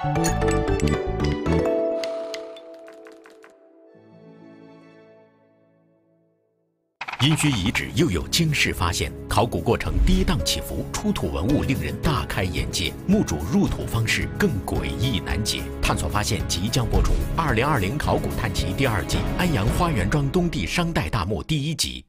殷墟遗址又有惊世发现，考古过程跌宕起伏，出土文物令人大开眼界，墓主入土方式更诡异难解。探索发现即将播出，2020考古探奇第2季，安阳花园庄东帝商代大墓第1集。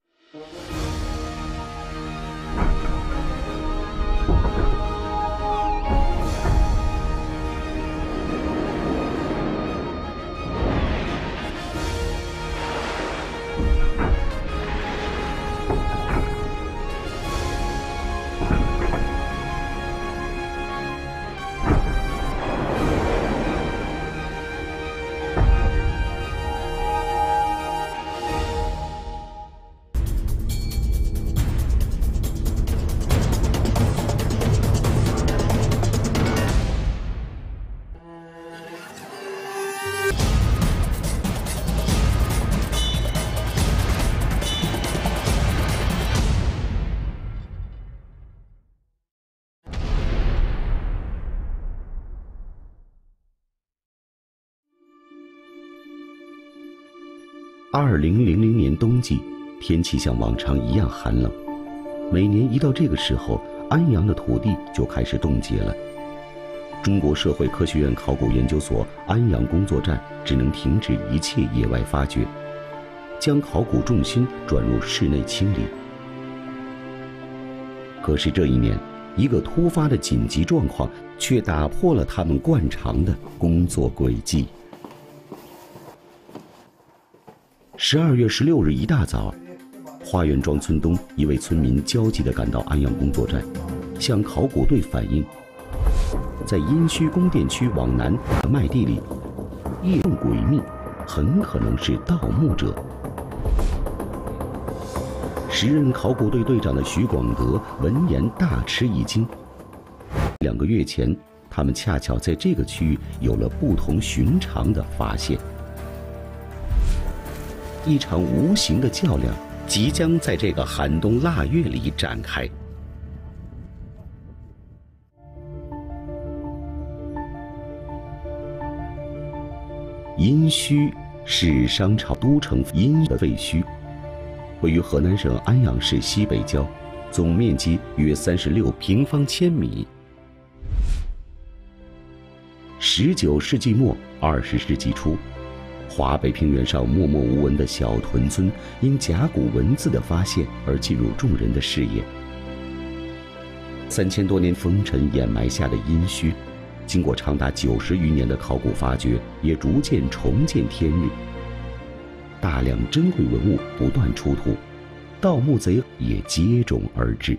2000年冬季，天气像往常一样寒冷。每年一到这个时候，安阳的土地就开始冻结了。中国社会科学院考古研究所安阳工作站只能停止一切野外发掘，将考古重心转入室内清理。可是这一年，一个突发的紧急状况却打破了他们惯常的工作轨迹。12月16日一大早，花园庄村东一位村民焦急地赶到安阳工作站，向考古队反映，在殷墟宫殿区往南的麦地里，夜动诡秘，很可能是盗墓者。时任考古队队长的徐广德闻言大吃一惊。2个月前，他们恰巧在这个区域有了不同寻常的发现。一场无形的较量即将在这个寒冬腊月里展开。殷墟是商朝都城殷的废墟，位于河南省安阳市西北郊，总面积约36平方千米。19世纪末20世纪初，华北平原上默默无闻的小屯村因甲骨文字的发现而进入众人的视野。3000多年风尘掩埋下的殷墟，经过长达90余年的考古发掘，也逐渐重见天日。大量珍贵文物不断出土，盗墓贼也接踵而至。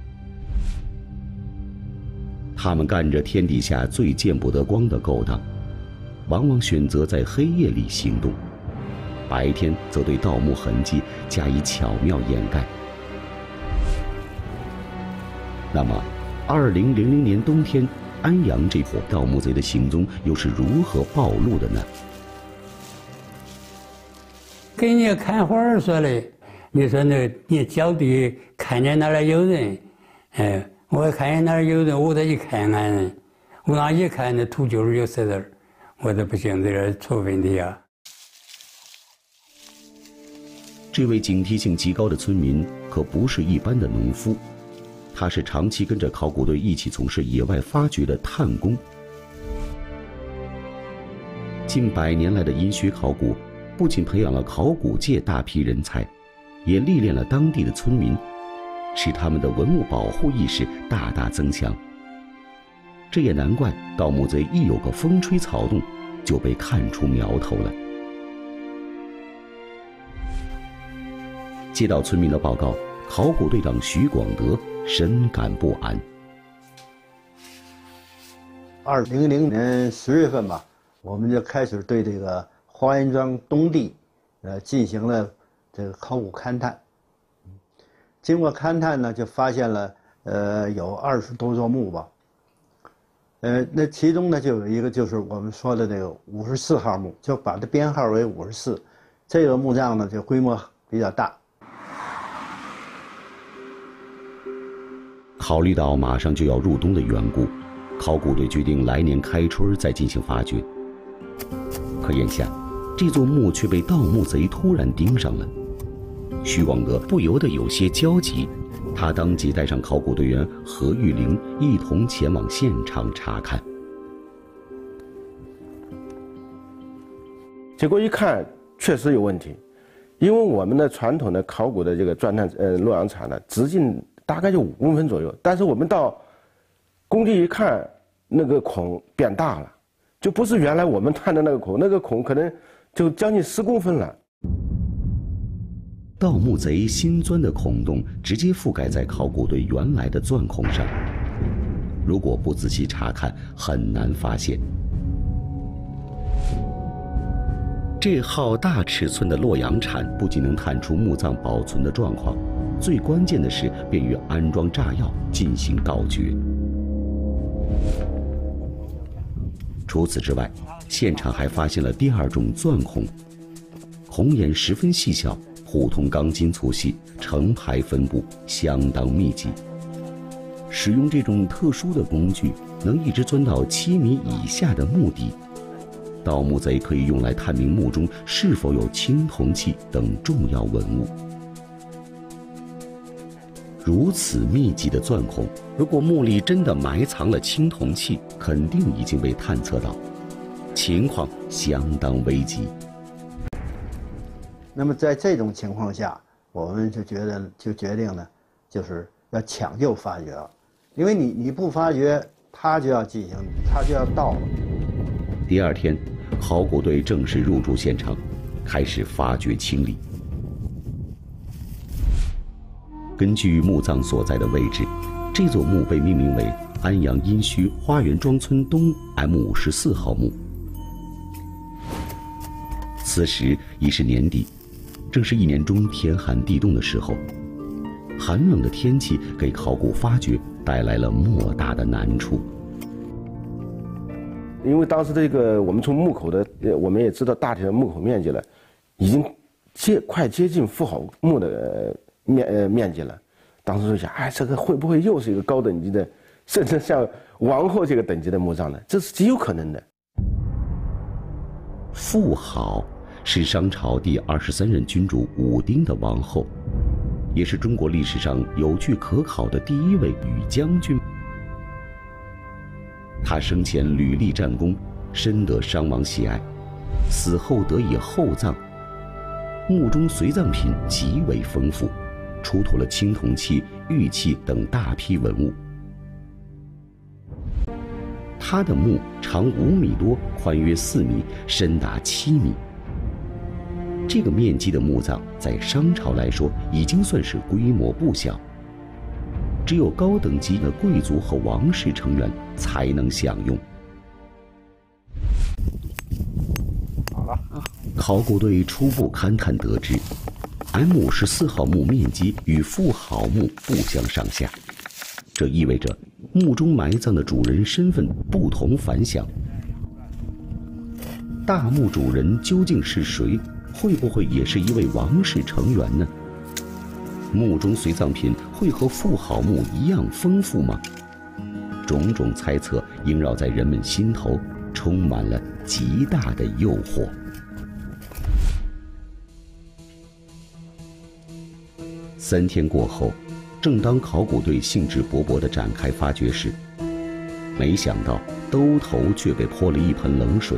他们干着天底下最见不得光的勾当，往往选择在黑夜里行动，白天则对盗墓痕迹加以巧妙掩盖。那么2000年冬天，安阳这伙盗墓贼的行踪又是如何暴露的呢？ 给你看花儿说嘞，你说那你脚底看见那儿有人，我看见那儿有人，我再一看看，我那一看那土就是就在这儿。我这不行，这是出问题啊！ 这位警惕性极高的村民可不是一般的农夫，他是长期跟着考古队一起从事野外发掘的探工。近100年来的殷墟考古，不仅培养了考古界大批人才，也历练了当地的村民，使他们的文物保护意识大大增强。这也难怪盗墓贼一有个风吹草动，就被看出苗头了。接到村民的报告，考古队长徐广德深感不安。 2000年10月份吧，我们就开始对这个花园庄东地，进行了这个考古勘探。经过勘探呢，就发现了有20多座墓吧。那其中呢，就有一个就是我们说的这个54号墓，就把它编号为54。这个墓葬呢，就规模比较大。 考虑到马上就要入冬的缘故， 考古队决定来年开春再进行发掘。可眼下，这座墓却被盗墓贼突然盯上了。徐广德不由得有些焦急，他当即带上考古队员何玉玲一同前往现场查看。 结果一看，确实有问题，因为我们的传统的考古的这个钻探洛阳铲呢，直径大概就5公分左右，但是我们到工地一看，那个孔变大了，就不是原来我们探的那个孔，那个孔可能就将近10公分了。 盗墓贼新钻的孔洞直接覆盖在考古队原来的钻孔上，如果不仔细查看，很难发现。这号大尺寸的洛阳铲不仅能探出墓葬保存的状况，最关键的是便于安装炸药进行盗掘。除此之外，现场还发现了第2种钻孔，孔眼十分细小，普通钢筋粗细，成排分布，相当密集。使用这种特殊的工具，能一直钻到7米以下的墓底。盗墓贼可以用来探明墓中是否有青铜器等重要文物。如此密集的钻孔，如果墓里真的埋藏了青铜器，肯定已经被探测到，情况相当危急。 那么在这种情况下，我们就决定呢，就是要抢救发掘了，因为你不发掘，他就要盗了。 第2天，考古队正式入驻现场，开始发掘清理。根据墓葬所在的位置，这座墓被命名为安阳殷墟花园庄村东 M54号墓。此时已是年底，正是1年中天寒地冻的时候，寒冷的天气给考古发掘带来了莫大的难处。 因为当时这个我们从墓口的，我们也知道大体的墓口面积了，已经快接近妇好墓的面积了。当时就想，这个会不会又是一个高等级的，甚至像王后这个等级的墓葬呢？这是极有可能的。 妇好是商朝第23任君主武丁的王后，也是中国历史上有据可考的第1位女将军。他生前屡立战功，深得商王喜爱，死后得以厚葬，墓中随葬品极为丰富，出土了青铜器、玉器等大批文物。他的墓长5米多，宽约4米，深达7米。这个面积的墓葬在商朝来说已经算是规模不小，只有高等级的贵族和王室成员才能享用。 好了， 考古队初步勘探得知，M54号墓面积与妇好墓不相上下，这意味着墓中埋葬的主人身份不同凡响。大墓主人究竟是谁？会不会也是一位王室成员呢？墓中随葬品会和妇好墓一样丰富吗？种种猜测萦绕在人们心头，充满了极大的诱惑。3天过后，正当考古队兴致勃勃地展开发掘时，没想到兜头却被泼了一盆冷水。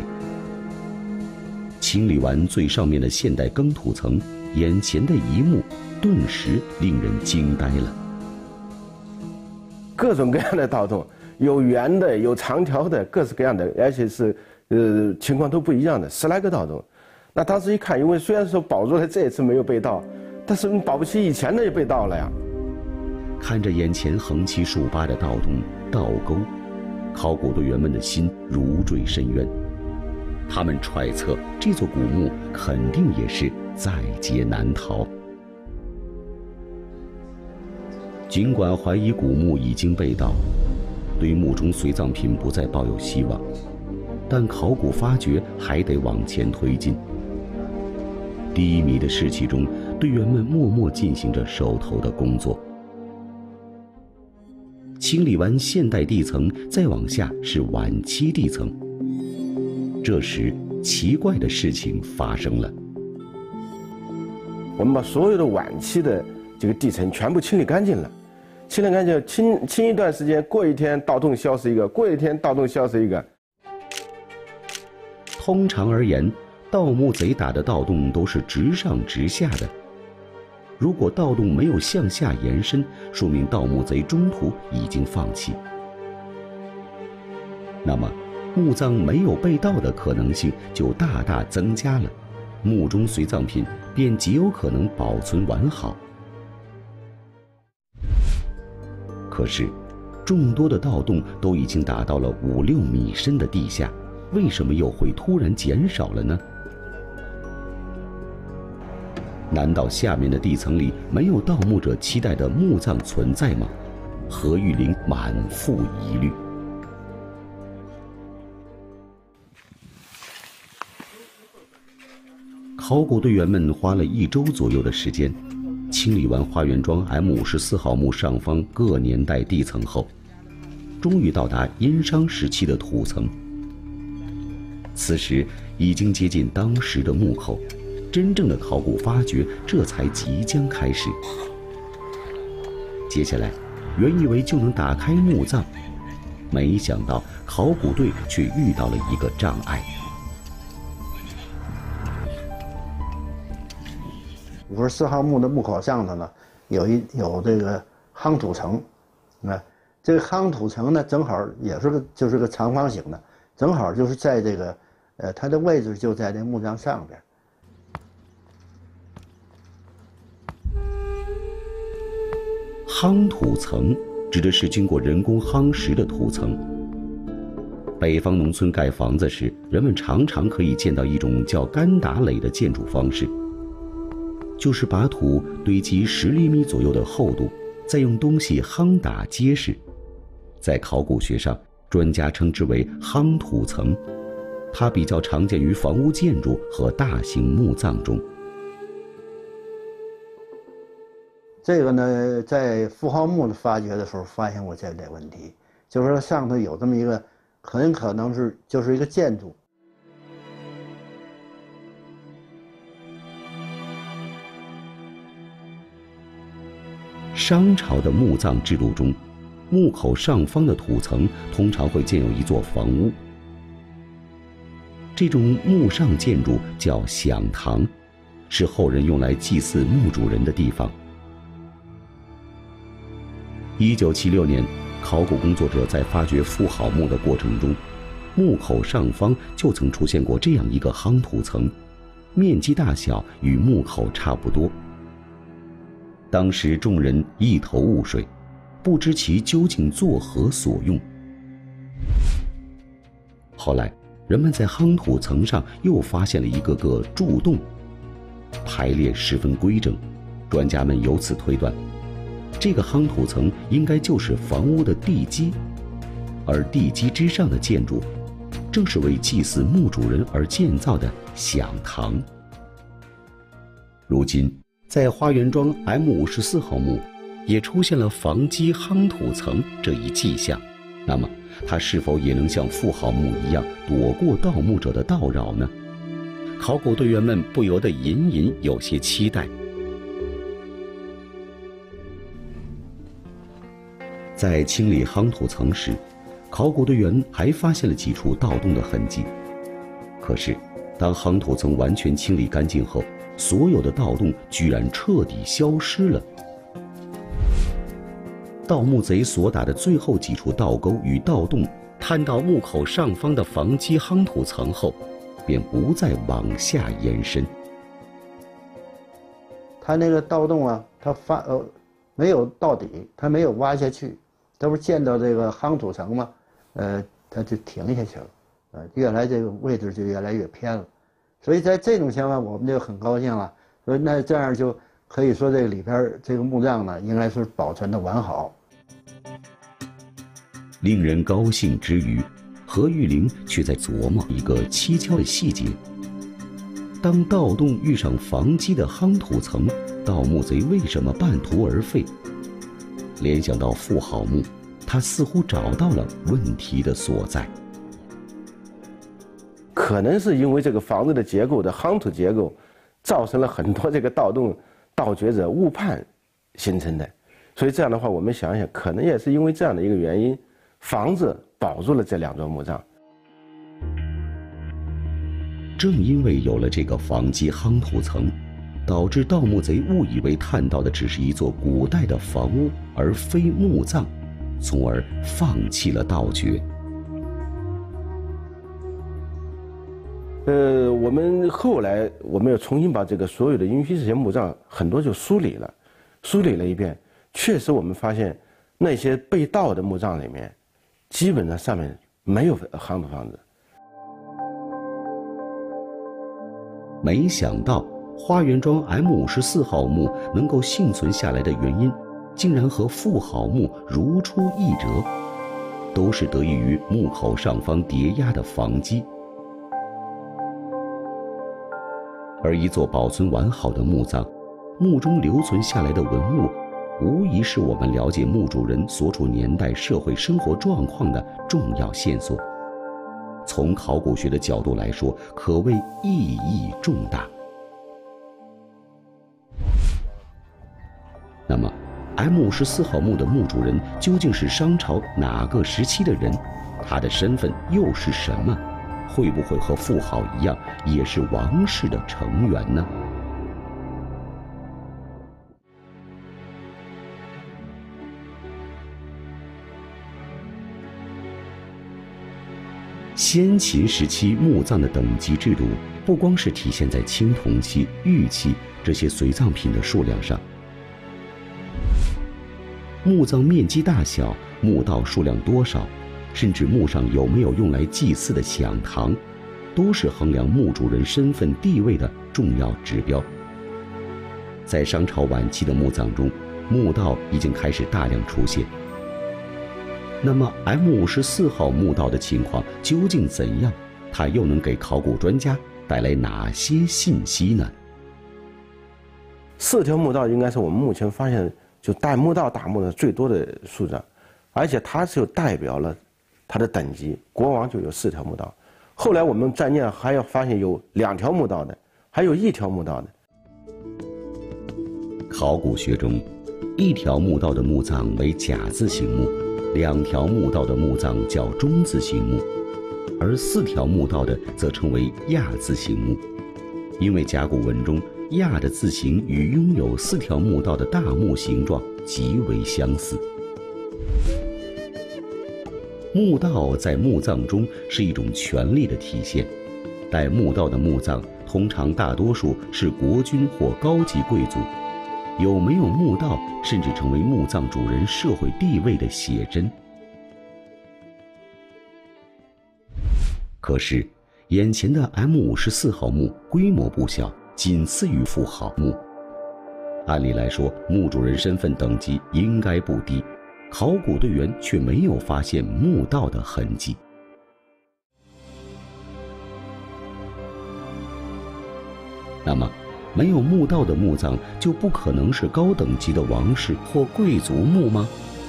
清理完最上面的现代耕土层，眼前的一幕顿时令人惊呆了。 各种各样的盗洞，有圆的，有长条的，各式各样的，而且是情况都不一样的，10来个盗洞。那当时一看，因为虽然说保住了这一次没有被盗，但是保不齐以前的也被盗了呀。 看着眼前横七竖八的盗洞、盗沟，考古队员们的心如坠深渊。他们揣测这座古墓肯定也是在劫难逃。尽管怀疑古墓已经被盗，对墓中随葬品不再抱有希望，但考古发掘还得往前推进。低迷的士气中，队员们默默进行着手头的工作。7 清理完现代地层，再往下是晚期地层。这时，奇怪的事情发生了。 我们把所有的晚期的这个地层全部清理干净了，清理干净，清一段时间，过一天盗洞消失一个，过一天盗洞消失一个。 通常而言，盗墓贼打的盗洞都是直上直下的。如果盗洞没有向下延伸，说明盗墓贼中途已经放弃。那么，墓葬没有被盗的可能性就大大增加了，墓中随葬品便极有可能保存完好。可是，众多的盗洞都已经达到了5-6米深的地下，为什么又会突然减少了呢？难道下面的地层里没有盗墓者期待的墓葬存在吗？何玉玲满腹疑虑。考古队员们花了1周左右的时间，清理完花园庄 M54号墓上方各年代地层后，终于到达殷商时期的土层。此时已经接近当时的墓口，真正的考古发掘这才即将开始。接下来，原以为就能打开墓葬，没想到考古队却遇到了一个障碍。 54号墓的墓口上头呢，有这个夯土层，这个夯土层呢，正好也是就是个长方形的，正好就是在这个它的位置就在这墓葬上边。 夯土层指的是经过人工夯实的土层。北方农村盖房子时，人们常常可以见到一种叫干打垒的建筑方式，就是把土堆积10厘米左右的厚度，再用东西夯打结实。在考古学上，专家称之为夯土层，它比较常见于房屋建筑和大型墓葬中。 这个呢，在妇号墓的发掘的时候发现过这类问题，就是说上头有这么一个，很可能就是一个建筑。 商朝的墓葬制度中，墓口上方的土层通常会建有一座房屋，这种墓上建筑叫享堂，是后人用来祭祀墓主人的地方。1976年，考古工作者在发掘妇好墓的过程中，墓口上方就曾出现过这样一个夯土层，面积大小与墓口差不多。当时众人一头雾水，不知其究竟作何所用。后来，人们在夯土层上又发现了一个个柱洞，排列十分规整，专家们由此推断，这个夯土层应该就是房屋的地基，而地基之上的建筑，正是为祭祀墓主人而建造的享堂。如今，在花园庄 M54号墓，也出现了房基夯土层这一迹象，那么它是否也能像妇好墓一样躲过盗墓者的叨扰呢？考古队员们不由得隐隐有些期待。在清理夯土层时，考古队员还发现了几处盗洞的痕迹。可是，当夯土层完全清理干净后，所有的盗洞居然彻底消失了。盗墓贼所打的最后几处盗沟与盗洞，探到墓口上方的房基夯土层后，便不再往下延伸。 它那个盗洞啊，它没有到底，它没有挖下去，它不是见到这个夯土层吗？它就停下去了，越来这个位置就越来越偏了。所以在这种情况，我们就很高兴了。所以那这样就可以说，这个里边这个墓葬呢，应该是保存的完好。 令人高兴之余，何玉玲却在琢磨一个蹊跷的细节：当盗洞遇上房基的夯土层，盗墓贼为什么半途而废？联想到妇好墓， 他似乎找到了问题的所在。 可能是因为这个房子的结构的夯土结构，造成了很多这个盗洞、盗掘者误判形成的。所以这样的话，我们想想，可能也是因为这样的一个原因，房子保住了这2座墓葬。 正因为有了这个房基夯土层，导致盗墓贼误以为探到的只是一座古代的房屋，而非墓葬，从而放弃了盗掘。 我们后来又重新把这个所有的殷墟这些墓葬很多就梳理了一遍，确实我们发现那些被盗的墓葬里面，基本上上面没有夯土房子。 没想到花园庄 M54号墓能够幸存下来的原因，竟然和妇好墓如出一辙，都是得益于墓口上方叠压的房基。而一座保存完好的墓葬，墓中留存下来的文物，无疑是我们了解墓主人所处年代社会生活状况的重要线索。从考古学的角度来说，可谓意义重大。那么 M54号墓的墓主人究竟是商朝哪个时期的人？他的身份又是什么？会不会和妇好一样，也是王室的成员呢？先秦时期墓葬的等级制度，不光是体现在青铜器、玉器这些随葬品的数量上，墓葬面积大小、墓道数量多少，甚至墓上有没有用来祭祀的享堂，都是衡量墓主人身份地位的重要指标。在商朝晚期的墓葬中，墓道已经开始大量出现。那么 M54号墓道的情况究竟怎样？它又能给考古专家带来哪些信息呢 ？4条墓道应该是我们目前发现就大墓道打墓的最多的数量，而且它就代表了它的等级。国王就有4条墓道，后来我们在念还要发现有2条墓道的，还有1条墓道的。 考古学中，1条墓道的墓葬为甲字形墓，2条墓道的墓葬叫中字形墓，而4条墓道的则称为亚字形墓。因为甲骨文中亚的字形与拥有4条墓道的大墓形状极为相似。墓道在墓葬中是一种权力的体现，带墓道的墓葬通常大多数是国君或高级贵族，有没有墓道甚至成为墓葬主人社会地位的写真。可是眼前的 M54号墓规模不小，仅次于妇好墓。按理来说，墓主人身份等级应该不低，考古队员却没有发现墓道的痕迹。那么没有墓道的墓葬就不可能是高等级的王室或贵族墓吗？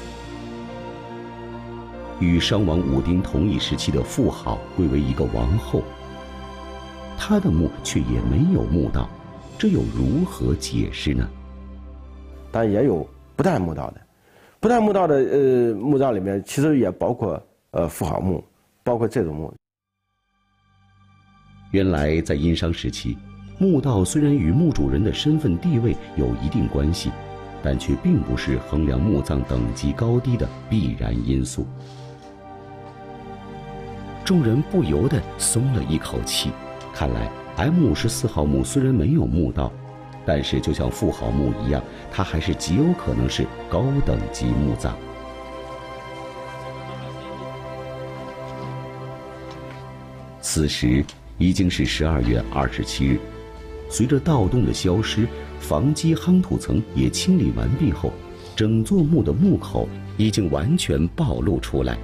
与商王武丁同一时期的妇好贵为一个王后，她的墓却也没有墓道，这又如何解释呢？ 当然也有不带墓道的，不带墓道的墓葬里面其实也包括妇好墓，包括这种墓。 原来在殷商时期，墓道虽然与墓主人的身份地位有一定关系，但却并不是衡量墓葬等级高低的必然因素。众人不由得松了一口气，看来 M54号墓虽然没有墓道，但是就像妇好墓一样，它还是极有可能是高等级墓葬。此时已经是12月27日，随着盗洞的消失，房基夯土层也清理完毕后，整座墓的墓口已经完全暴露出来。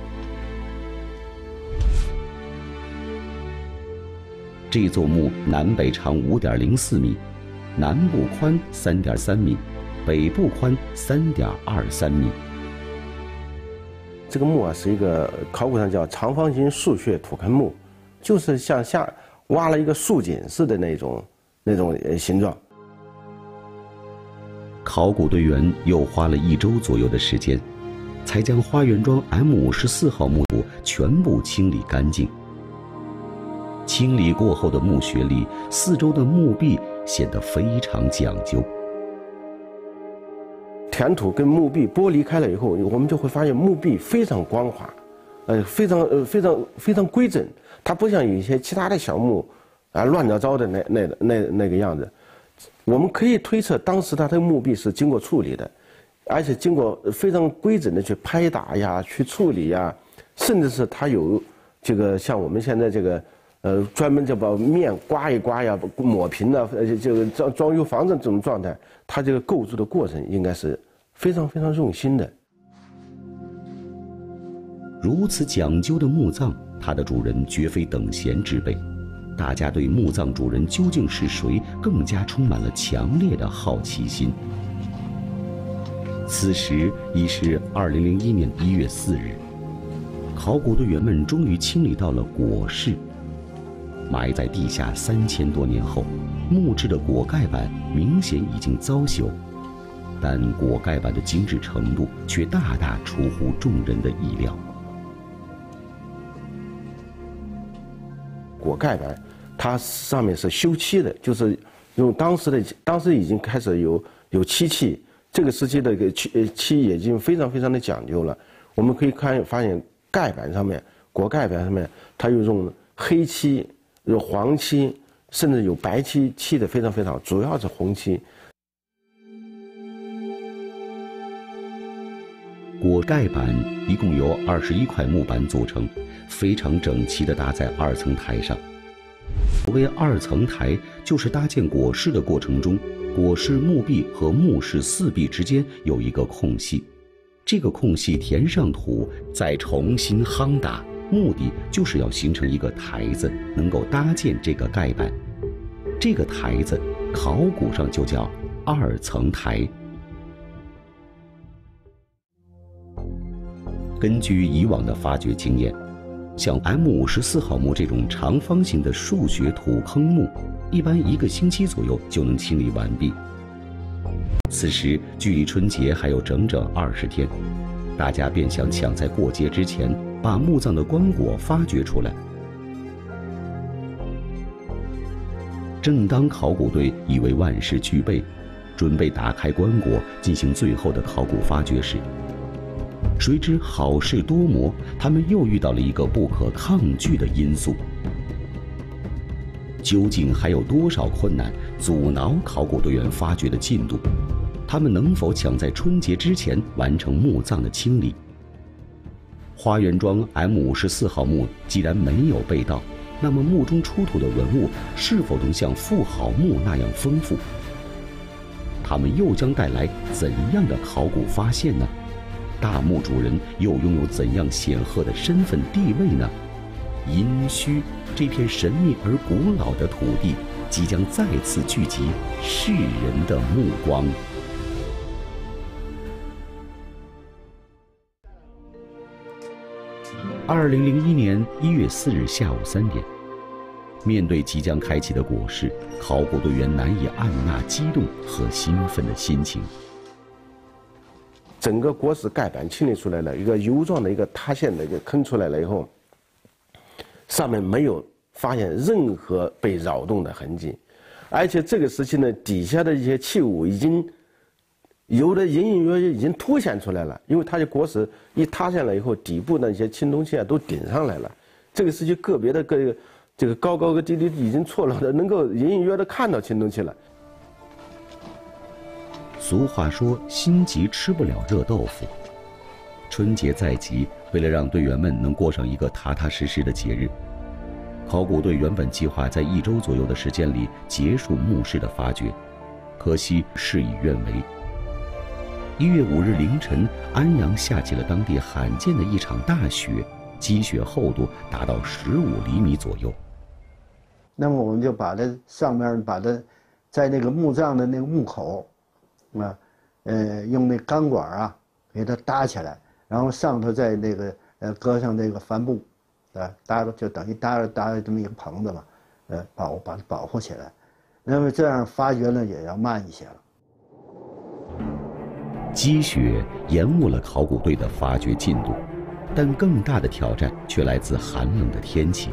这座墓南北长5.04米，南部宽3.3米，北部宽3.23米。 这个墓啊是一个考古上叫长方形竖穴土坑墓，就是像挖了一个竖井似的那种形状。 考古队员又花了1周左右的时间，才将花园庄 M54号墓土全部清理干净。清理过后的墓穴里，4周的墓壁显得非常讲究。 填土跟墓壁剥离开了以后，我们就会发现墓壁非常光滑，非常规整。它不像有一些其他的小墓，乱糟糟的那个样子。我们可以推测，当时它的墓壁是经过处理的，而且经过非常规整的去拍打呀、去处理呀，甚至是它有这个像我们现在这个专门就把面刮一刮呀、抹平了，这个装修房子这种状态，它这个构筑的过程应该是非常用心的。 如此讲究的墓葬，它的主人绝非等闲之辈。大家对墓葬主人究竟是谁更加充满了强烈的好奇心。此时已是2001年1月4日，考古队员们终于清理到了椁室。埋在地下3000多年后，木质的椁盖板明显已经遭朽，但椁盖板的精致程度却大大出乎众人的意料。 椁盖板，它上面是修漆的，就是用当时已经开始有漆器，这个时期的漆已经非常的讲究了。我们可以发现盖板上面，椁盖板上面，它有用黑漆、有黄漆，甚至有白漆，漆的非常好，主要是红漆。 椁盖板一共由21块木板组成，非常整齐地搭在2层台上。所谓2层台，就是搭建椁室的过程中，椁室墓壁和墓室4壁之间有一个空隙，这个空隙填上土，再重新夯打，目的就是要形成一个台子，能够搭建这个盖板。这个台子考古上就叫2层台。根据以往的发掘经验，像 M54号墓这种长方形的竖穴土坑墓，一般1个星期左右就能清理完毕。此时距离春节还有整整20天，大家便想抢在过节之前把墓葬的棺椁发掘出来。正当考古队以为万事俱备，准备打开棺椁进行最后的考古发掘时，谁知好事多磨，他们又遇到了一个不可抗拒的因素。究竟还有多少困难阻挠考古队员发掘的进度？他们能否抢在春节之前完成墓葬的清理？花园庄 M54号墓既然没有被盗，那么墓中出土的文物是否能像妇好墓那样丰富？他们又将带来怎样的考古发现呢？大墓主人又拥有怎样显赫的身份地位呢？殷墟这片神秘而古老的土地，即将再次聚集世人的目光。2001年1月4日下午3点，面对即将开启的椁室，考古队员难以按捺激动和兴奋的心情。 整个椁室盖板清理出来了，一个 U 状的一个塌陷的一个坑出来了以后，上面没有发现任何被扰动的痕迹，而且这个时期呢，底下的一些器物已经有的隐隐约约已经凸显出来了，因为它的椁室一塌陷了以后，底部的一些青铜器啊都顶上来了。这个时期个别的这个高高低低已经错落的，能够隐隐约约的看到青铜器了。 俗话说，心急吃不了热豆腐。春节在即，为了让队员们能过上一个踏踏实实的节日，考古队原本计划在1周左右的时间里结束墓室的发掘，可惜事与愿违。1月5日凌晨，安阳下起了当地罕见的一场大雪，积雪厚度达到15厘米左右。 那么我们就把它上面把它在那个墓葬的那个墓口，用那钢管啊给它搭起来， 然后上头再那个搁上这个帆布，搭就等于搭这么一个棚子嘛，把它保护起来。那么这样发掘呢也要慢一些了。 积雪延误了考古队的发掘进度，但更大的挑战却来自寒冷的天气。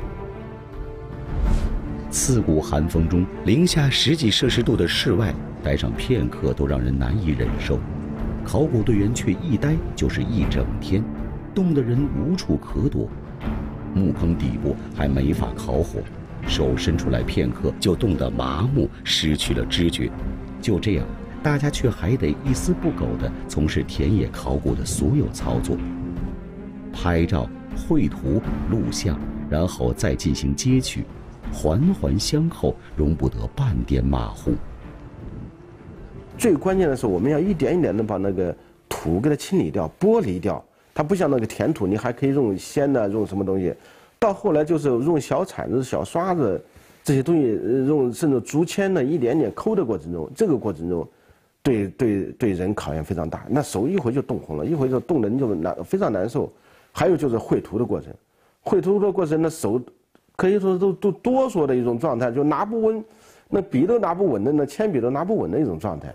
刺骨寒风中，零下10几摄氏度的室外，待上片刻都让人难以忍受。考古队员却一待就是一整天，冻得人无处可躲。木坑底部还没法烤火，手伸出来片刻就冻得麻木，失去了知觉。就这样，大家却还得一丝不苟地从事田野考古的所有操作：拍照、绘图、录像，然后再进行截取，环环相扣，容不得半点马虎。 最关键的是，我们要一点一点的把那个土给它清理掉、剥离掉。它不像那个填土，你还可以用锨的，用什么东西。到后来就是用小铲子、小刷子这些东西，用甚至竹签的一点点抠的过程中，这个过程中，对人考验非常大。那手一会就冻红了，一会就冻得你就非常难受。还有就是绘图的过程，绘图的过程，那手可以说都哆嗦的一种状态，就拿不稳，那笔都拿不稳的，那铅笔都拿不稳的一种状态。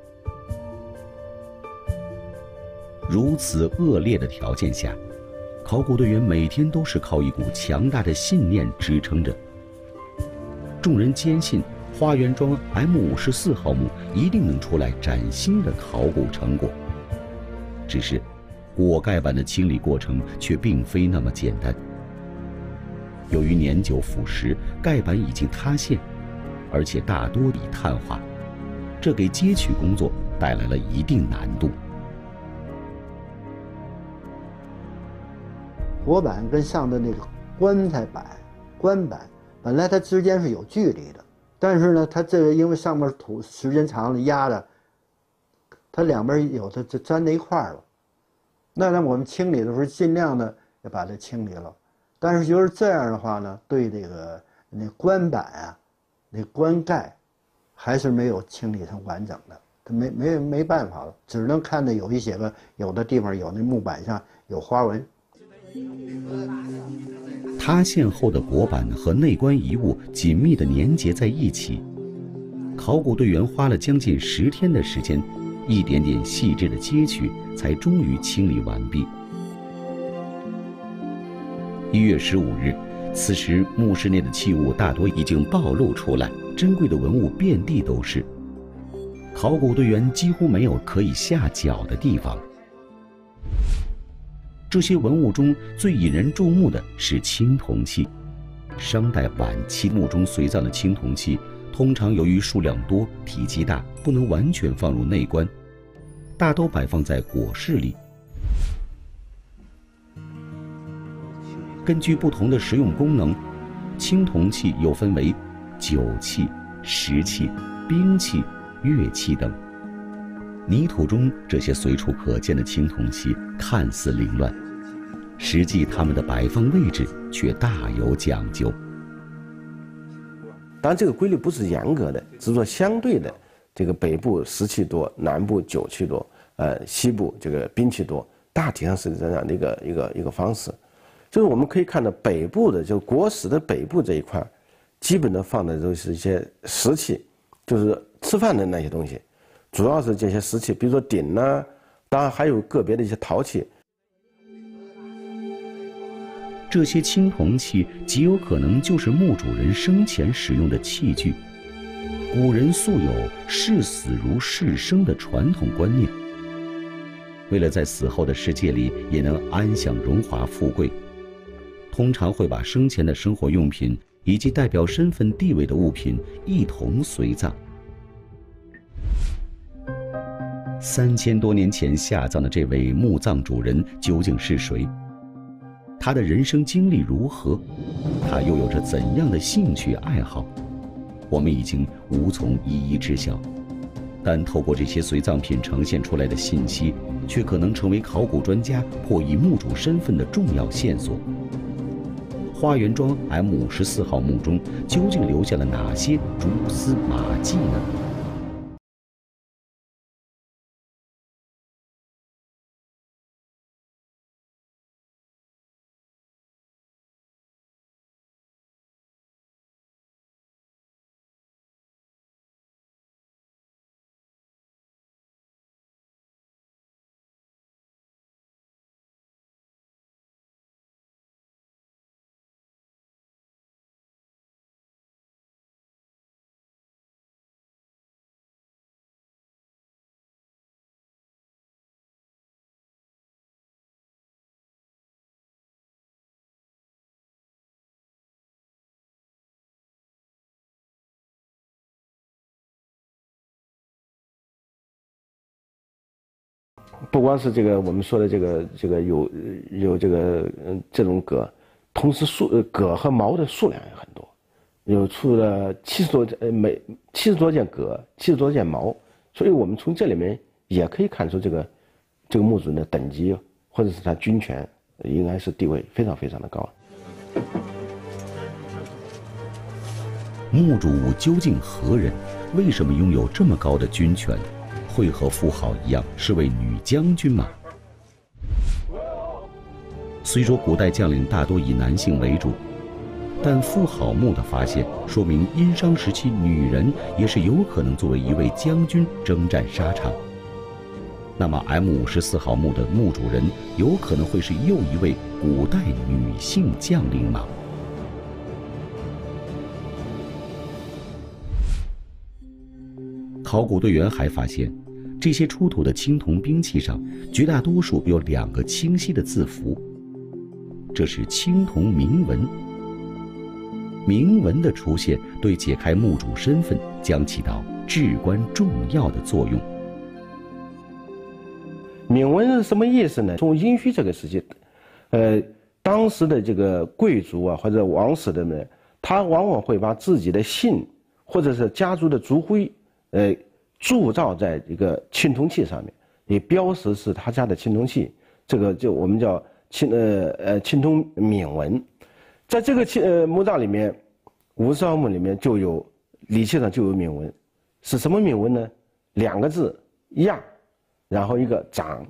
如此恶劣的条件下，考古队员每天都是靠一股强大的信念支撑着。众人坚信花园庄 M54号墓一定能出来崭新的考古成果。只是果盖板的清理过程却并非那么简单。由于年久腐蚀，盖板已经塌陷，而且大多已碳化，这给截取工作带来了一定难度。 活板跟上的那个棺板，本来它之间是有距离的，但是呢，它这个因为上面土时间长了压的，它两边有的就粘在一块了。那我们清理的时候尽量的要把它清理了，但是就是这样的话呢，对这个那棺板啊，那棺盖还是没有清理成完整的，它没办法了，只能看到有一些有的地方有那木板上有花纹。 塌陷后的椁板和内棺遗物紧密地粘结在一起，考古队员花了将近10天的时间，一点点细致的截取，才终于清理完毕。1月15日，此时墓室内的器物大多已经暴露出来，珍贵的文物遍地都是，考古队员几乎没有可以下脚的地方。这些文物中最引人注目的是青铜器。商代晚期墓中随葬的青铜器，通常由于数量多、体积大，不能完全放入内棺，大都摆放在椁室里。根据不同的实用功能，青铜器又分为酒器、食器、兵器、乐器等。泥土中这些随处可见的青铜器看似凌乱，实际它们的摆放位置却大有讲究。 当然，这个规律不是严格的，只是说相对的，这个北部食器多，南部酒器多，西部这个兵器多，大体上是这样的一个方式。就是我们可以看到北部的，就国史的北部这一块，基本的放的都是一些食器，就是吃饭的那些东西。主要是这些石器，比如说鼎呢，当然还有个别的一些陶器。 这些青铜器极有可能就是墓主人生前使用的器具。古人素有视死如视生的传统观念，为了在死后的世界里也能安享荣华富贵，通常会把生前的生活用品以及代表身份地位的物品一同随葬。3000多年前下葬的这位墓葬主人究竟是谁？他的人生经历如何？他又有着怎样的兴趣爱好？我们已经无从一一知晓，但透过这些随葬品呈现出来的信息，却可能成为考古专家破译墓主身份的重要线索。花园庄 M54号墓中究竟留下了哪些蛛丝马迹呢？ 不光是这个我们说的这个有这种葛，同时葛和毛的数量也很多，有出了70多件葛，70多件毛，所以我们从这里面也可以看出这个墓主人的等级或者是他军权应该是地位非常非常的高。 墓主究竟何人？为什么拥有这么高的军权？会和妇好一样是位女将军吗？虽说古代将领大多以男性为主，但妇好墓的发现说明殷商时期女人也是有可能作为一位将军征战沙场。那么 M54号墓的墓主人有可能会是又一位古代女性将领吗？考古队员还发现，这些出土的青铜兵器上，绝大多数有2个清晰的字符，这是青铜铭文。铭文的出现对解开墓主身份将起到至关重要的作用。 铭文是什么意思呢？从殷墟这个时期，当时的这个贵族啊或者王室的人，他往往会把自己的姓或者是家族的族徽，铸造在这个青铜器上面，以标识是他家的青铜器，这个就我们叫青铜铭文。在这个墓葬里面，50号墓里面就有礼器上就有铭文，是什么铭文呢？2个字亚，然后一个长。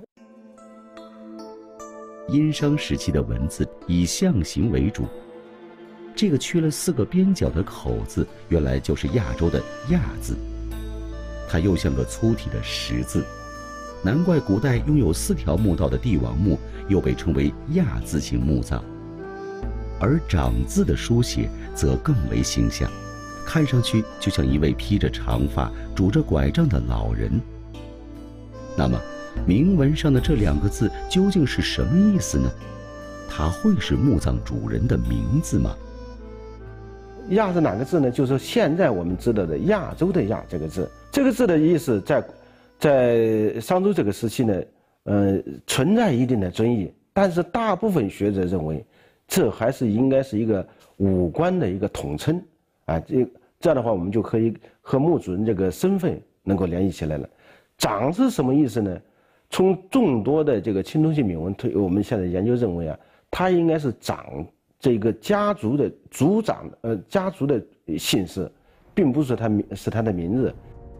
殷商时期的文字以象形为主，这个缺了4个边角的口字，原来就是亚洲的亚字。它又像个粗体的十字，难怪古代拥有4条墓道的帝王墓又被称为亚字形墓葬。而长字的书写则更为形象，看上去就像一位披着长发、拄着拐杖的老人。那么，铭文上的这2个字究竟是什么意思呢？它会是墓葬主人的名字吗？ 亚是哪个字呢？就是现在我们知道的亚洲的亚这个字。这个字的意思在商周这个时期呢，存在一定的争议，但是大部分学者认为，这还是应该是一个武官的一个统称啊。这样的话，我们就可以和墓主人这个身份能够联系起来了。长是什么意思呢？从众多的这个青铜器铭文我们现在研究认为啊，它应该是长这个家族的族长家族的姓氏，并不是他的名字。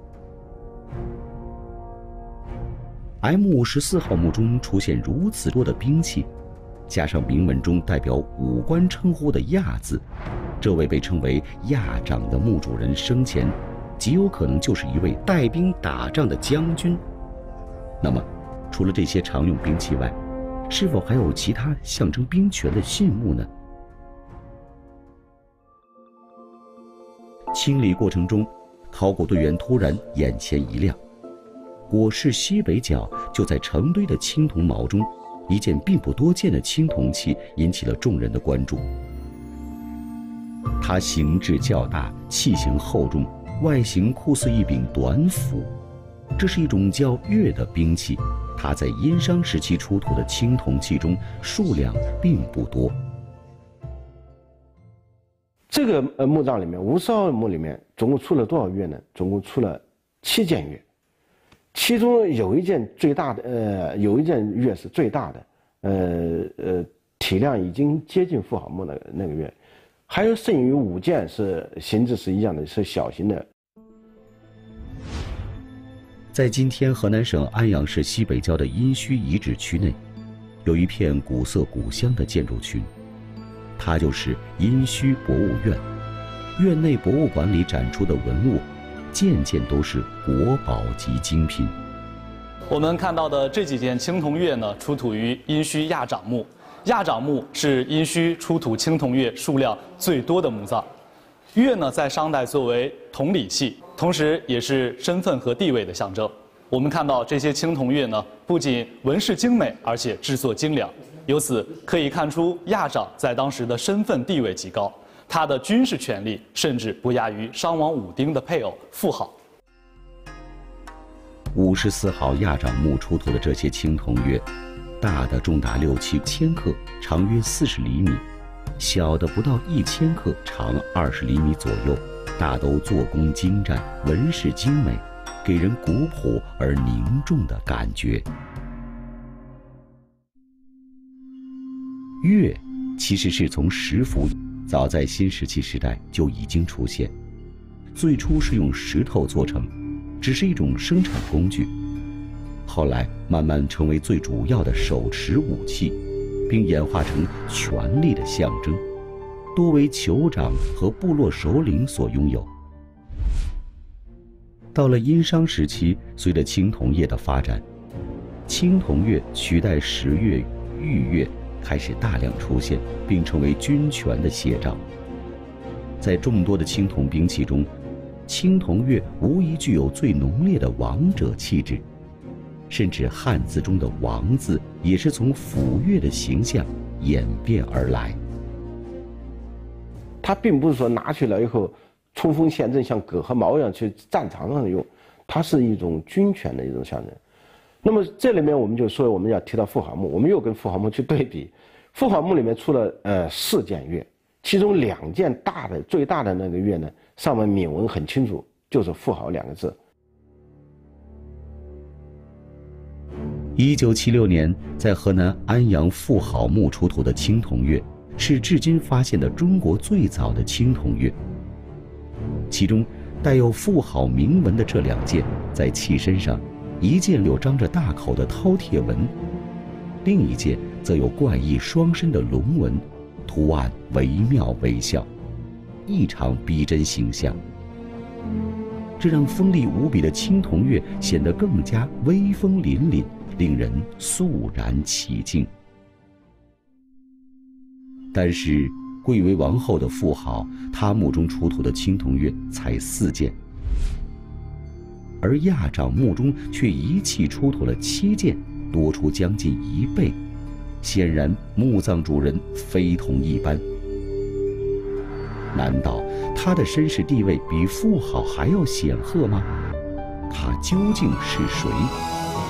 M54号墓中出现如此多的兵器，加上铭文中代表武官称呼的亚字，这位被称为亚长的墓主人生前极有可能就是一位带兵打仗的将军。那么，除了这些常用兵器外，是否还有其他象征兵权的信物呢？清理过程中，考古队员突然眼前一亮，椁室西北角就在成堆的青铜矛中，一件并不多见的青铜器引起了众人的关注。它形制较大，器型厚重，外形酷似一柄短斧。这是一种叫钺的兵器，它在殷商时期出土的青铜器中数量并不多。 这个墓葬里面，50号墓里面总共出了多少钺呢？总共出了7件钺，其中有一件最大的，有一件钺是最大的，体量已经接近妇好墓那个钺，还有剩余5件是形制是一样的，是小型的。 在今天河南省安阳市西北郊的殷墟遗址区内，有一片古色古香的建筑群，它就是殷墟博物院。院内博物馆里展出的文物，件件都是国宝级精品。 我们看到的这几件青铜钺呢，出土于殷墟亚长墓。亚长墓是殷墟出土青铜钺数量最多的墓葬。钺呢，在商代作为铜礼器，同时也是身份和地位的象征。我们看到这些青铜钺呢，不仅纹饰精美，而且制作精良。由此可以看出亚长在当时的身份地位极高，他的军事权力甚至不亚于商王武丁的配偶妇好。 54号亚长墓出土的这些青铜钺，大的重达6、7千克，长约40厘米；小的不到1000克，长20厘米左右，大都做工精湛，纹饰精美，给人古朴而凝重的感觉。钺其实是从石斧，早在新石器时代就已经出现，最初是用石头做成，只是一种生产工具，后来慢慢成为最主要的手持武器，并演化成权力的象征，多为酋长和部落首领所拥有。到了殷商时期，随着青铜业的发展，青铜钺取代石钺、玉钺开始大量出现，并成为军权的写照。在众多的青铜兵器中，青铜钺无疑具有最浓烈的王者气质，甚至汉字中的王字也是从斧钺的形象演变而来。 它并不是说拿起来以后冲锋陷阵，像戈和矛一样去战场上用，它是一种军权的一种象征。那么这里面我们就说，我们要提到妇好墓，我们又跟妇好墓去对比。妇好墓里面出了4件钺，其中2件大的最大的那个钺呢，上面铭文很清楚，就是妇好2个字。 1976年，在河南安阳妇好墓出土的青铜钺，是至今发现的中国最早的青铜钺。其中带有妇好铭文的这2件，在器身上，一件有张着大口的饕餮纹，另一件则有怪异双身的龙纹，图案惟妙惟肖，异常逼真形象。这让锋利无比的青铜钺显得更加威风凛凛，令人肃然起敬。但是贵为王后的妇好，她墓中出土的青铜钺才4件，而亚长墓中却一气出土了7件，多出将近1倍。显然墓葬主人非同一般。难道他的身世地位比妇好还要显赫吗？他究竟是谁？